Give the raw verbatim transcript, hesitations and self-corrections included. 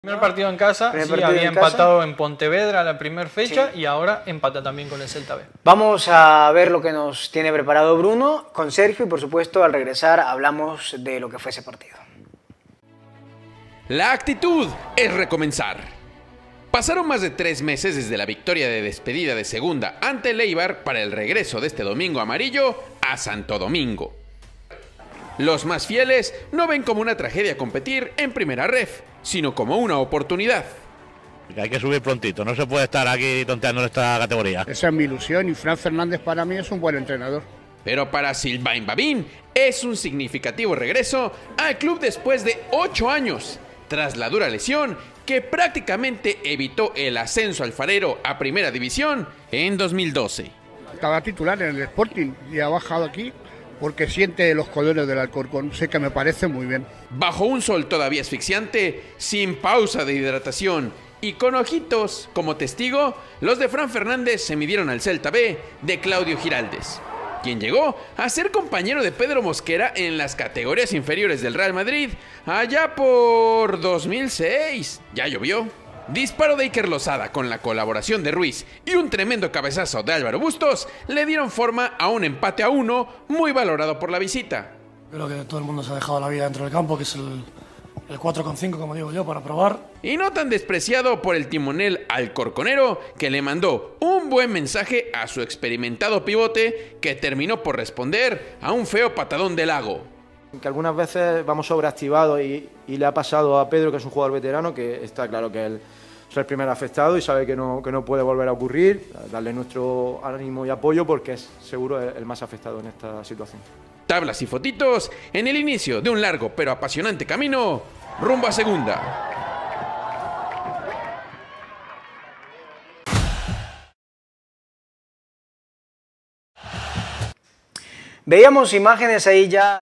Primer partido en casa, Primer sí, partido había en empatado casa. en Pontevedra la primera fecha Sí. y ahora empata también con el Celta B. Vamos a ver lo que nos tiene preparado Bruno con Sergio y, por supuesto, al regresar hablamos de lo que fue ese partido. La actitud es recomenzar. Pasaron más de tres meses desde la victoria de despedida de segunda ante el Eibar para el regreso de este domingo amarillo a Santo Domingo. Los más fieles no ven como una tragedia competir en primera ref, sino como una oportunidad. Hay que subir prontito, no se puede estar aquí tonteando en esta categoría. Esa es mi ilusión y Fran Fernández para mí es un buen entrenador. Pero para Sylvain Babin es un significativo regreso al club después de ocho años, tras la dura lesión que prácticamente evitó el ascenso alfarero a Primera División en dos mil doce. Estaba titular en el Sporting y ha bajado aquí porque siente los colores del Alcorcón, sé que me parece muy bien. Bajo un sol todavía asfixiante, sin pausa de hidratación y con ojitos como testigo, los de Fran Fernández se midieron al Celta B de Claudio Giraldes, quien llegó a ser compañero de Pedro Mosquera en las categorías inferiores del Real Madrid allá por dos mil seis. Ya llovió. Disparo de Iker Losada con la colaboración de Ruiz y un tremendo cabezazo de Álvaro Bustos le dieron forma a un empate a uno muy valorado por la visita. Creo que todo el mundo se ha dejado la vida dentro del campo, que es el, el cuatro con cinco, como digo yo, para probar. Y no tan despreciado por el timonel alcorconero, que le mandó un buen mensaje a su experimentado pivote, que terminó por responder a un feo patadón de Lago. Que algunas veces vamos sobreactivados y, y le ha pasado a Pedro, que es un jugador veterano, que está claro que él es el primer afectado y sabe que no, que no puede volver a ocurrir. Darle nuestro ánimo y apoyo porque es seguro el más afectado en esta situación. Tablas y fotitos en el inicio de un largo pero apasionante camino rumbo a segunda. Veíamos imágenes ahí ya